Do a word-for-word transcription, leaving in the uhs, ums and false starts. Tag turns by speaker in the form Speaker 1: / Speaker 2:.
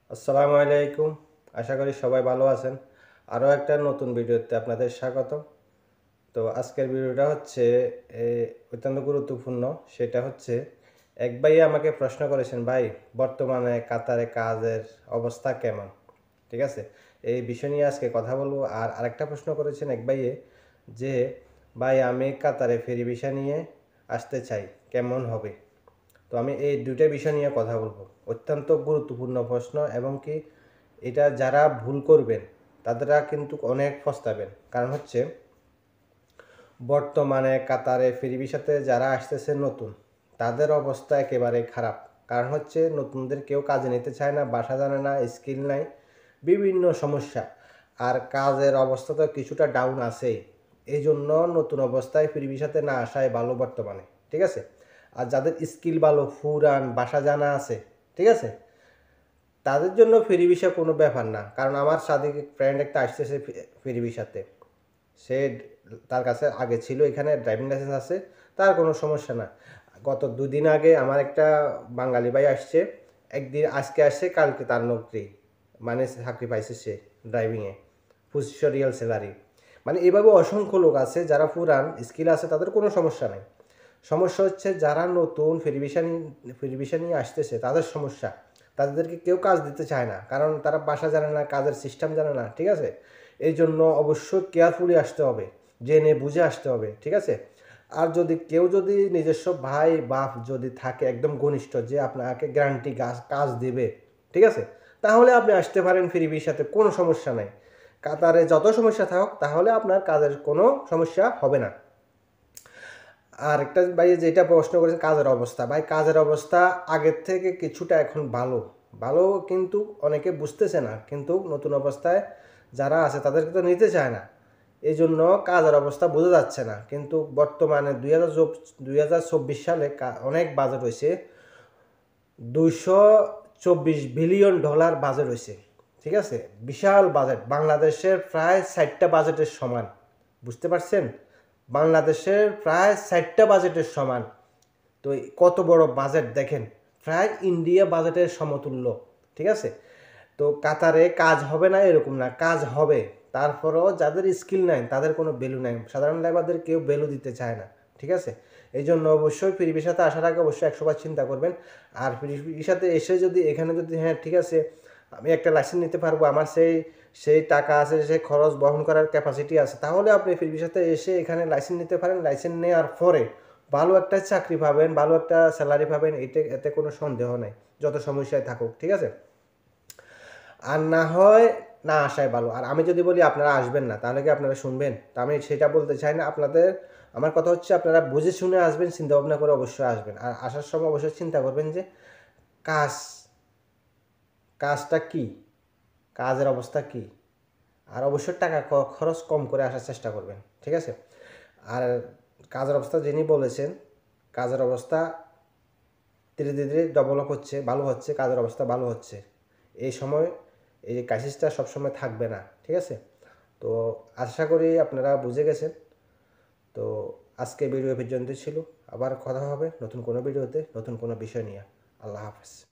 Speaker 1: আসসালামু আলাইকুম। আশা করি সবাই ভালো আছেন। আরও একটা নতুন ভিডিওতে আপনাদের স্বাগতম। তো আজকের ভিডিওটা হচ্ছে এ, অত্যন্ত গুরুত্বপূর্ণ। সেটা হচ্ছে এক ভাই আমাকে প্রশ্ন করেছেন, ভাই বর্তমানে কাতারে কাজের অবস্থা কেমন? ঠিক আছে, এই বিষয় নিয়ে আজকে কথা বলবো। আর আরেকটা প্রশ্ন করেছেন এক ভাইয়ে যে, ভাই আমি কাতারে ফেরি ভিসা নিয়ে আসতে চাই, কেমন হবে? তো আমি এই দুইটা বিষয় নিয়ে কথা বলবো। অত্যন্ত গুরুত্বপূর্ণ প্রশ্ন, এবং কি এটা যারা ভুল করবেন তাদেরা কিন্তু অনেক পস্তাবেন। কারণ হচ্ছে বর্তমানে কাতারে ফেরি ভিসাতে যারা আসতেছে নতুন, তাদের অবস্থা একেবারে খারাপ। কারণ হচ্ছে নতুনদের কেউ কাজে নিতে চায় না, বাসা জানে না, স্কিল নাই, বিভিন্ন সমস্যা। আর কাজের অবস্থা তো কিছুটা ডাউন আছেই। এই জন্য নতুন অবস্থায় ফ্রি ভিসাতে না আসাই ভালো বর্তমানে। ঠিক আছে, আর যাদের স্কিল ভালো, ফুরান, বাসা জানা আছে, ঠিক আছে, তাদের জন্য ফ্রি ভিসা কোনো ব্যাপার না। কারণ আমার সাথে ফ্রেন্ড একটা আসতেছে ফ্রি ভিসাতে, সে তার কাছে আগে ছিল এখানে ড্রাইভিং লাইসেন্স আছে, তার কোনো সমস্যা না। গত দুদিন আগে আমার একটা বাঙালি ভাই আসছে, একদিন আজকে আসছে, কালকে তার নকরি, মানে চাকরি পাইছে সে ড্রাইভিংয়ে, পঁচিশশো রিয়াল স্যালারি। মানে এভাবে অসংখ্য লোক আছে যারা পুরান স্কিল আছে, তাদের কোনো সমস্যা নেই। সমস্যা হচ্ছে যারা নতুন ফেরিভিশন ফেরিভিশন নিয়ে আসতেছে, তাদের সমস্যা। তাদেরকে কেউ কাজ দিতে চায় না, কারণ তারা বাসা জানে না, কাজের সিস্টেম জানে না। ঠিক আছে, এই জন্য অবশ্যই কেয়ারফুলি আসতে হবে, জেনে বুঝে আসতে হবে। ঠিক আছে, আর যদি কেউ যদি নিজস্ব ভাই বাপ যদি থাকে একদম ঘনিষ্ঠ, যে আপনাকে গ্যারান্টি কাজ দেবে, ঠিক আছে, তাহলে আপনি আসতে পারেন ফ্রি ভিসাতে, কোনো সমস্যা নাই। কাতারে যত সমস্যা থাকুক, তাহলে আপনার কাজের কোনো সমস্যা হবে না। আর একটা ভাই যেটা প্রশ্ন করেছে কাজের অবস্থা, ভাই কাজের অবস্থা আগের থেকে কিছুটা এখন ভালো ভালো কিন্তু অনেকে বুঝতেছে না, কিন্তু নতুন অবস্থায় যারা আছে তাদেরকে তো নিতে চায় না। এই জন্য কাজের অবস্থা বোঝা যাচ্ছে না। কিন্তু বর্তমানে দুই হাজার দুই হাজার চব্বিশ সালে অনেক বাজেট হয়েছে, দুইশো চব্বিশ বিলিয়ন ডলার বাজেট হয়েছে। ঠিক আছে, বিশাল বাজেট, বাংলাদেশের প্রায় ষাটটা বাজেটের সমান। বুঝতে পারছেন, বাংলাদেশের প্রায় ষাটটা বাজেটের সমান। তো কত বড় বাজেট দেখেন, প্রায় ইন্ডিয়া বাজেটের সমতুল্য। ঠিক আছে, তো কাতারে কাজ হবে না এরকম না, কাজ হবে। তারপরেও যাদের স্কিল নাই তাদের কোনো ভ্যালু নাই, সাধারণ লেবারদের কেউ ভ্যালু দিতে চায় না। ঠিক আছে, এই জন্য অবশ্যই ফ্রি ভিসাতে আসার আগে অবশ্যই একশো বার চিন্তা করবেন। আর ফ্রি ভিসাতে এসে যদি এখানে যদি হ্যাঁ ঠিক আছে আমি একটা লাইসেন্স নিতে পারবো, আমার সেই সেই টাকা আছে, সেই খরচ বহন করার ক্যাপাসিটি আছে, তাহলে আপনি ফ্রি ভিসাতে এসে এখানে লাইসেন্স নিতে পারেন। লাইসেন্স নেওয়ার পরে ভালো একটা চাকরি পাবেন, ভালো একটা স্যালারি পাবেন, এতে এতে কোনো সন্দেহ নেই, যত সমস্যায় থাকুক। ঠিক আছে, আর না হয় না আসাই ভালো। আর আমি যদি বলি আপনারা আসবেন না, তাহলে কি আপনারা শুনবেন? তা আমি সেটা বলতে চাই না আপনাদের। আমার কথা হচ্ছে আপনারা বুঝে শুনে আসবেন, চিন্তা ভাবনা করে অবশ্যই আসবেন। আর আসার সময় অবশ্যই চিন্তা করবেন যে কাজ কাজটা কি, কাজের অবস্থা কি। আর অবশ্যই টাকা খরচ কম করে আসার চেষ্টা করবেন। ঠিক আছে, আর কাজের অবস্থা যিনি বলেছেন, কাজের অবস্থা ধীরে ধীরে ডেভেলপ হচ্ছে, ভালো হচ্ছে, কাজের অবস্থা ভালো হচ্ছে। এই সময় এই যে ক্রাইসিসটা সবসময় থাকবে না। ঠিক আছে, তো আশা করি আপনারা বুঝে গেছেন। তো আজকে ভিডিও পর্যন্ত ছিল, আবার কথা হবে নতুন কোনো ভিডিওতে, নতুন কোনো বিষয় নিয়ে। আল্লাহ হাফেজ।